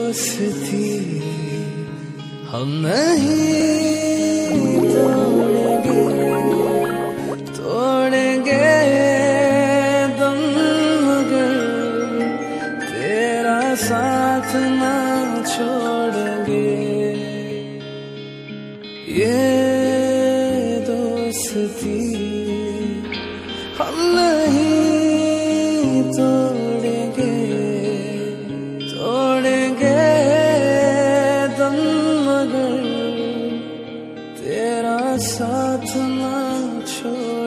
दोस्ती हम नहीं तोड़ेंगे दम मगर तेरा साथ ना छोड़ेंगे। ये दोस्ती हम नहीं तोड़ेंगे दम मगर तेरा साथ ना छोड़